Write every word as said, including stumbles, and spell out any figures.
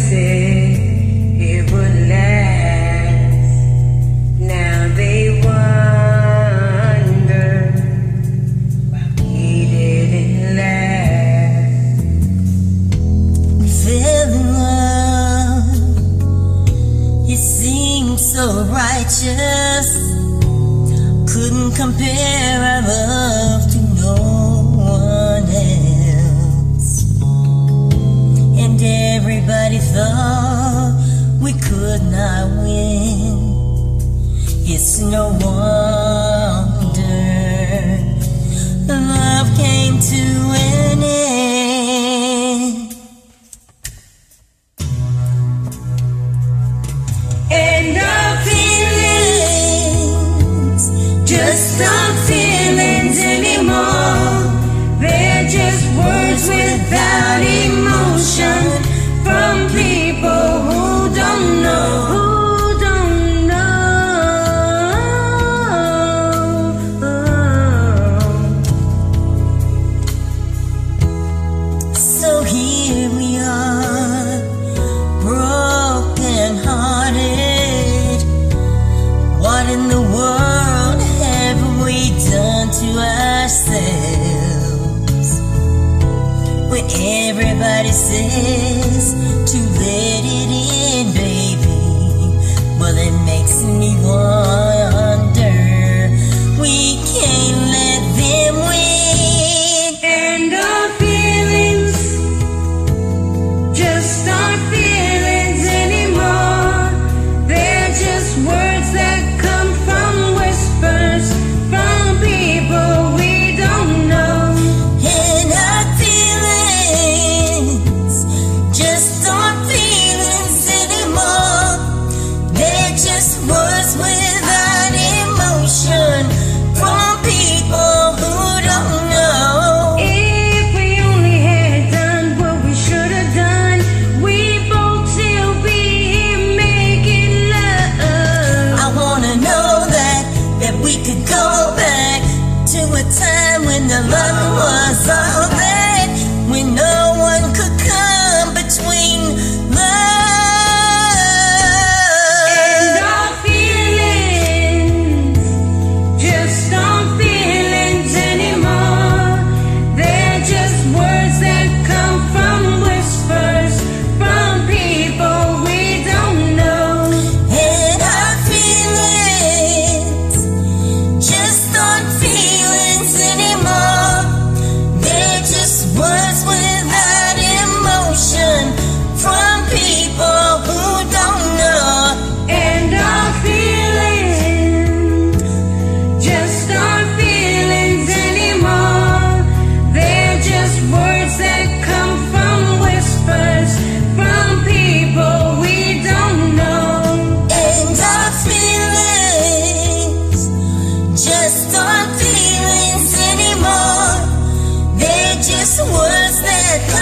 said it would last. Now they wonder why he didn't last. We fell in love. You seemed so righteous. Couldn't compare our love to no one else. And everybody thought we could not win. It's no wonder love came to an end. And our feelings just aren't feelings anymore. They're just words without emotion from people who don't know, who don't know. So here we are, broken hearted. What in the world have we done to ourselves? When everybody says to let it in, baby, well, it makes me wonder. We can't let them win. And our feelings just aren't feelings anymore. They're just words that come from whispers from people we don't know. And our feelings just aren't feelings anymore. They're just words without emotion from people who don't know. If we only had done what we should have done, we both still be here making love. I wanna know that, that we could go back to a time when the love was all that, when no one could come between love. And our feelings just aren't feelings anymore. They're just words that come from whispers from people we don't know. And our feelings just aren't feelings anymore. They're just words without emotion from people who don't know. And our feelings just aren't feelings anymore. They're just words that come from whispers from people we don't know. And our feelings just aren't feelings anymore. They're just words that